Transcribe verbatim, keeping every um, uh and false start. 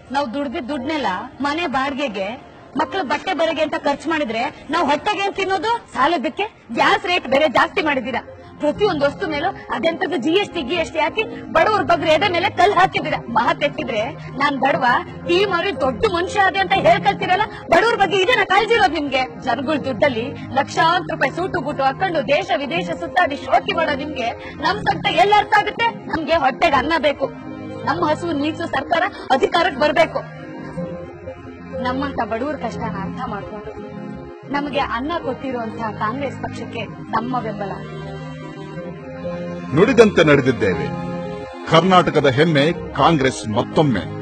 ನಾವು ದುಡ್ದಿದ್ ದುಡ್ನೆಲ್ಲ ಮನೆ ಬಾಡಿಗೆಗೆ ಮಕ್ಳು ಬಟ್ಟೆ ಬರೆಗೆ ಅಂತ ಖರ್ಚು ಮಾಡಿದ್ರೆ ನಾವು ಹೊಟ್ಟೆಗೆ ಏನ್ ತಿನ್ನೋದು? ಸಾಲದಕ್ಕೆ ಗ್ಯಾಸ್ ರೇಟ್ ಬೇರೆ ಜಾಸ್ತಿ ಮಾಡಿದೀರಾ. ಪ್ರತಿಯೊಂದು ವಸ್ತು ಮೇಲೂ ಅದೆಂತದ್ದು G S T G S T ಹಾಕಿ ಬಡವ್ರ ಬಗ್ಗೆ ಎದೆ ಮೇಲೆ ಕಲ್ಲು ಹಾಕಿದ್ದೀರಾ. ಮಹತ್ತೆತ್ತಿದ್ರೆ ನಾನ್ ಬಡವ ಟೀ ಮಾರಿ ದೊಡ್ಡ ಮನುಷ್ಯ ಅದೇ ಅಂತ ಹೇಳ್ಕೊಳ್ತೀರಲ್ಲ, ಬಡವ್ರ ಬಗ್ಗೆ ಇದನ್ನ ಕಾಳಜಿರೋದು ನಿಮ್ಗೆ. ಜನಗಳ ದುಡ್ಡಲ್ಲಿ ಲಕ್ಷಾಂತರ ರೂಪಾಯಿ ಸೂಟು ಬೂಟು ಹಾಕೊಂಡು ದೇಶ ವಿದೇಶ ಸುತ್ತಾಡಿ ಶೋಕಿ ಮಾಡೋ ನಿಮ್ಗೆ ನಮ್ ಸಂತ ಎಲ್ಲ ಅರ್ಥ ಆಗುತ್ತೆ? ನಮ್ಗೆ ಹೊಟ್ಟೆಗೆ ಅನ್ನ ಬೇಕು. ನಮ್ಮ ಹಸು ನೀಗ್ಸೋ ಸರ್ಕಾರ ಅಧಿಕಾರಕ್ಕೆ ಬರ್ಬೇಕು. ನಮ್ಮಂತ ಬಡವ್ರ ಕಷ್ಟನ ಅರ್ಥ ಮಾಡ್ಕೊಂಡು ನಮಗೆ ಅನ್ನ ಕೊಟ್ಟಿರುವಂತಹ ಕಾಂಗ್ರೆಸ್ ಪಕ್ಷಕ್ಕೆ ನಮ್ಮ ಬೆಂಬಲ. ನುಡಿದಂತೆ ನಡೆದಿದ್ದೇವೆ. ಕರ್ನಾಟಕದ ಹೆಮ್ಮೆ ಕಾಂಗ್ರೆಸ್ ಮತ್ತೊಮ್ಮೆ.